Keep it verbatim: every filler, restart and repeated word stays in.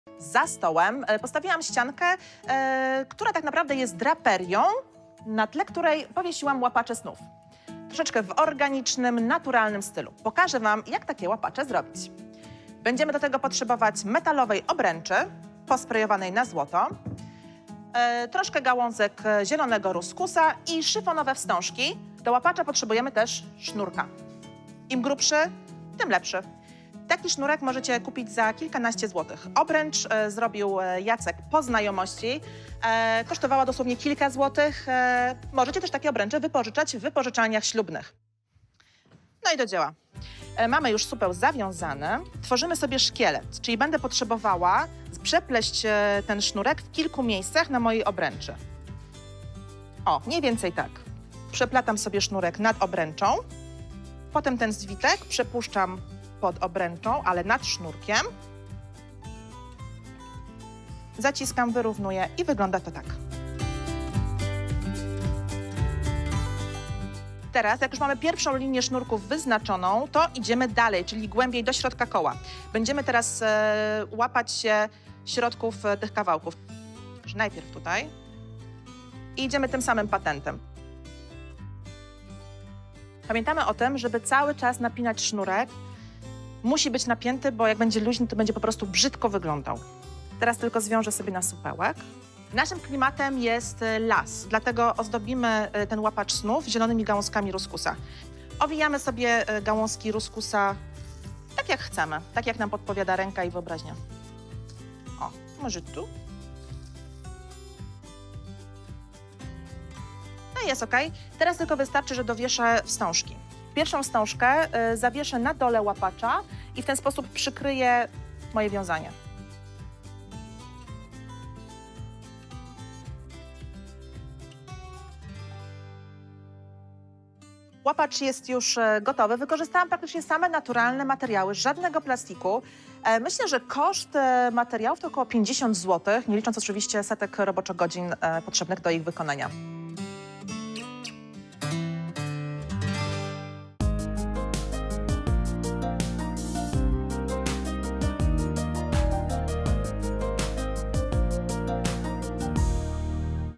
Za stołem e, postawiłam ściankę, e, która tak naprawdę jest draperią, na tle której powiesiłam łapacze snów. Troszeczkę w organicznym, naturalnym stylu. Pokażę wam, jak takie łapacze zrobić. Będziemy do tego potrzebować metalowej obręczy, posprejowanej na złoto, e, troszkę gałązek zielonego ruskusa i szyfonowe wstążki. Do łapacza potrzebujemy też sznurka. Im grubszy, tym lepszy. Taki sznurek możecie kupić za kilkanaście złotych. Obręcz e, zrobił e, Jacek po znajomości. E, kosztowała dosłownie kilka złotych. E, możecie też takie obręcze wypożyczać w wypożyczalniach ślubnych. No i do dzieła. E, mamy już supeł zawiązany. Tworzymy sobie szkielet, czyli będę potrzebowała przepleść e, ten sznurek w kilku miejscach na mojej obręczy. O, mniej więcej tak. Przeplatam sobie sznurek nad obręczą. Potem ten zwitek przepuszczam pod obręczą, ale nad sznurkiem. Zaciskam, wyrównuję i wygląda to tak. Teraz, jak już mamy pierwszą linię sznurków wyznaczoną, to idziemy dalej, czyli głębiej do środka koła. Będziemy teraz e, łapać się środków e, tych kawałków. Najpierw tutaj i idziemy tym samym patentem. Pamiętamy o tym, żeby cały czas napinać sznurek. Musi być napięty, bo jak będzie luźny, to będzie po prostu brzydko wyglądał. Teraz tylko zwiążę sobie na supełek. Naszym klimatem jest las, dlatego ozdobimy ten łapacz snów zielonymi gałązkami ruskusa. Owijamy sobie gałązki ruskusa tak jak chcemy, tak jak nam podpowiada ręka i wyobraźnia. O, może tu. No i jest ok. Teraz tylko wystarczy, że dowieszę wstążki. Pierwszą wstążkę y, zawieszę na dole łapacza i w ten sposób przykryję moje wiązanie. Łapacz jest już gotowy. Wykorzystałam praktycznie same naturalne materiały, żadnego plastiku. E, myślę, że koszt e, materiałów to około pięćdziesiąt złotych, nie licząc oczywiście setek roboczogodzin e, potrzebnych do ich wykonania.